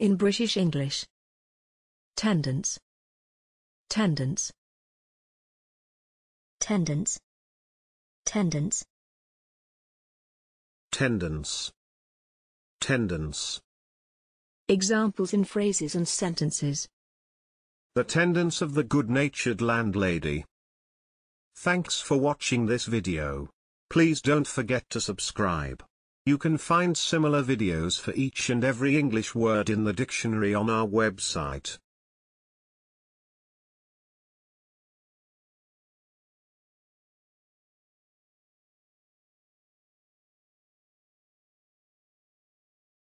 In British English. Tendance. Tendance. Tendance. Tendance. Tendance. Tendance. Examples in phrases and sentences. The tendance of the good-natured landlady. Thanks for watching this video. Please don't forget to subscribe. You can find similar videos for each and every English word in the dictionary on our website.